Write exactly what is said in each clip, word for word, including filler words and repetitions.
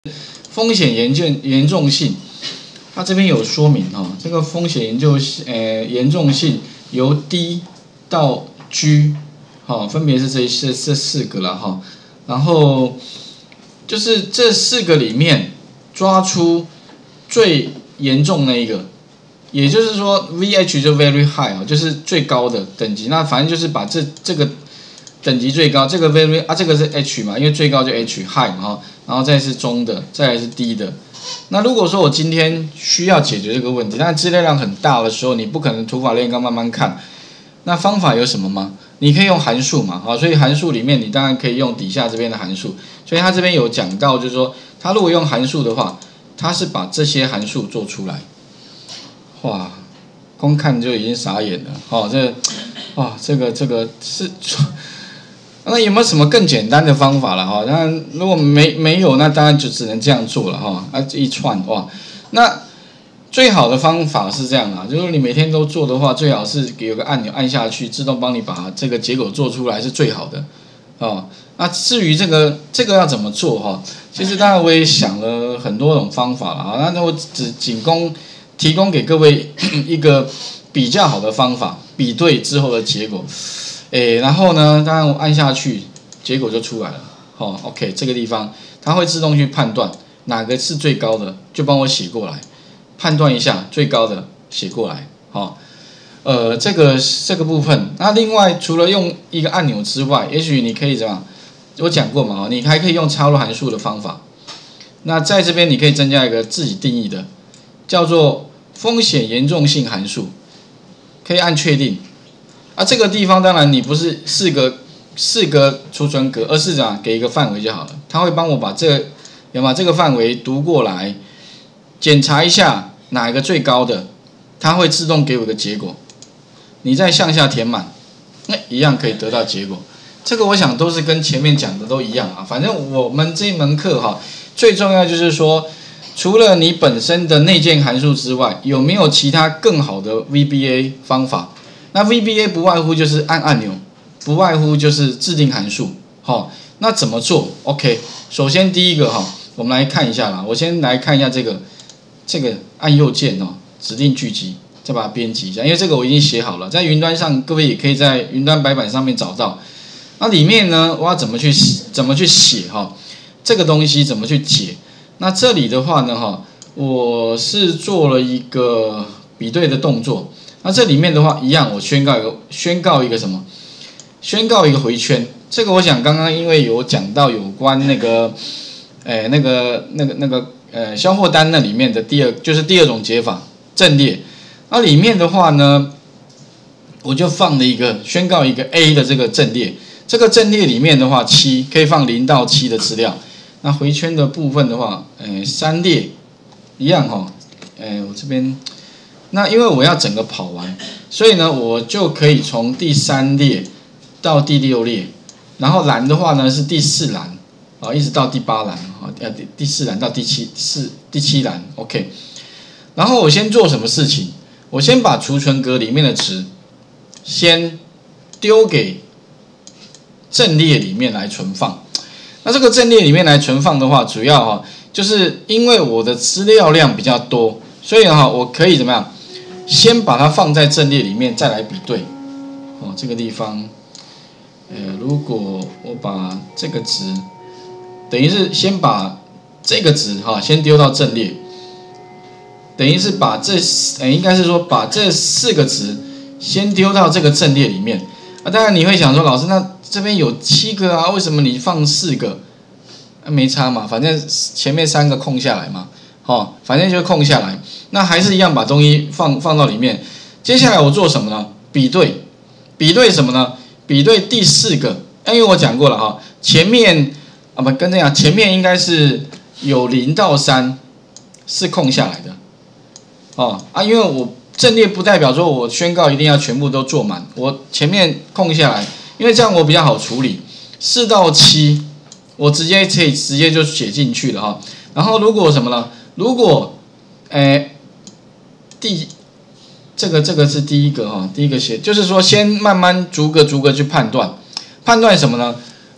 风险严重严重性，它这边有说明哈、哦，这个风险研究呃严重性由 D 到 G， 好、哦，分别是这这这四个了哈、哦，然后就是这四个里面抓出最严重那一个，也就是说 V H 就 very high 啊，就是最高的等级，那反正就是把这这个等级最高，这个 very 啊，这个是 H 嘛，因为最高就 H high 嘛哈，然后再是中的，再来是低的。那如果说我今天需要解决这个问题，但资料量很大的时候，你不可能土法炼钢慢慢看。那方法有什么吗？你可以用函数嘛，啊，所以函数里面你当然可以用底下这边的函数。所以他这边有讲到，就是说，他如果用函数的话，他是把这些函数做出来。哇，光看就已经傻眼了，哦，这个，哇，这个这个是。那有没有什么更简单的方法了哈？当然，如果没没有，那当然就只能这样做了哈。啊，这一串哇，那最好的方法是这样啊，就是你每天都做的话，最好是有个按钮按下去，自动帮你把这个结果做出来是最好的哦。那至于这个这个要怎么做哈？其实当然我也想了很多种方法了啊，那我只仅供提供给各位一个比较好的方法，比对之后的结果。诶，然后呢，当然我按下去，结果就出来了。哦 ，OK， 这个地方它会自动去判断哪个是最高的，就帮我写过来，判断一下最高的写过来。哦，呃，这个这个部分，那另外除了用一个按钮之外，也许你可以怎么样？我讲过嘛，你还可以用插入函数的方法。那在这边你可以增加一个自己定义的，叫做风险严重性函数，可以按确定。啊，这个地方当然你不是四个四个储存格，而是怎样给一个范围就好了。它会帮我把这个有把这个范围读过来，检查一下哪一个最高的，它会自动给我一个结果。你再向下填满，那一样可以得到结果。这个我想都是跟前面讲的都一样啊。反正我们这一门课哈，最重要就是说，除了你本身的内建函数之外，有没有其他更好的 V B A 方法？那 V B A 不外乎就是按按钮，不外乎就是制定函数，好，那怎么做 ？OK， 首先第一个哈，我们来看一下啦。我先来看一下这个，这个按右键哦，指定巨集，再把它编辑一下，因为这个我已经写好了，在云端上各位也可以在云端白板上面找到。那里面呢，我要怎么去怎么去写哈？这个东西怎么去解？那这里的话呢哈，我是做了一个比对的动作。那这里面的话，一样，我宣告一个宣告一个什么？宣告一个回圈。这个我想刚刚因为有讲到有关那个，诶、欸、那个那个那个呃销货单那里面的第二就是第二种解法阵列。那里面的话呢，我就放了一个宣告一个 A 的这个阵列。这个阵列里面的话，七可以放零到七的资料。那回圈的部分的话，诶、欸、三列一样哈、哦，诶、欸、我这边。那因为我要整个跑完，所以呢，我就可以从第三列到第六列，然后栏的话呢是第四栏啊，一直到第八栏啊，呃第四栏到第七四第七栏 ，OK。然后我先做什么事情？我先把储存格里面的值先丢给阵列里面来存放。那这个阵列里面来存放的话，主要哈就是因为我的资料量比较多，所以哈我可以怎么样？先把它放在阵列里面，再来比对。哦，这个地方，呃，如果我把这个值，等于是先把这个值哈，先丢到阵列，等于是把这，呃，应该是说把这四个值先丢到这个阵列里面。啊，当然你会想说，老师，那这边有七个啊，为什么你放四个？啊，没差嘛，反正前面三个空下来嘛。哦，反正就空下来，那还是一样把东西放放到里面。接下来我做什么呢？比对，比对什么呢？比对第四个，因为我讲过了哈，前面啊不跟这样，前面应该是有零到三是空下来的，哦啊，因为我阵列不代表说我宣告一定要全部都做满，我前面空下来，因为这样我比较好处理。四到七，我直接可以直接就写进去了哈。然后如果什么呢？如果，诶，第这个这个是第一个哈，第一个写就是说先慢慢逐个逐个去判断，判断什么呢？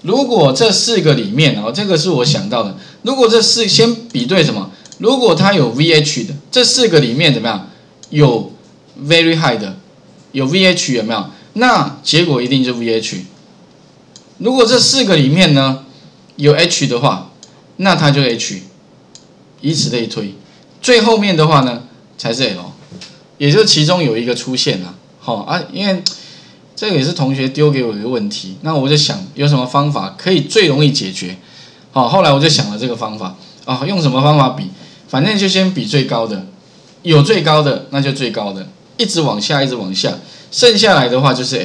如果这四个里面哦，这个是我想到的，如果这四先比对什么？如果它有 V H 的，这四个里面怎么样？有 very high 的，有 V H 有没有？那结果一定就 V H。如果这四个里面呢有 H 的话，那它就 H， 以此类推。最后面的话呢才是 L， 也就其中有一个出现了。好、哦、啊，因为这个也是同学丢给我一个问题，那我就想有什么方法可以最容易解决。好、哦，后来我就想了这个方法啊、哦，用什么方法比？反正就先比最高的，有最高的那就最高的，一直往下，一直往下，剩下来的话就是 L。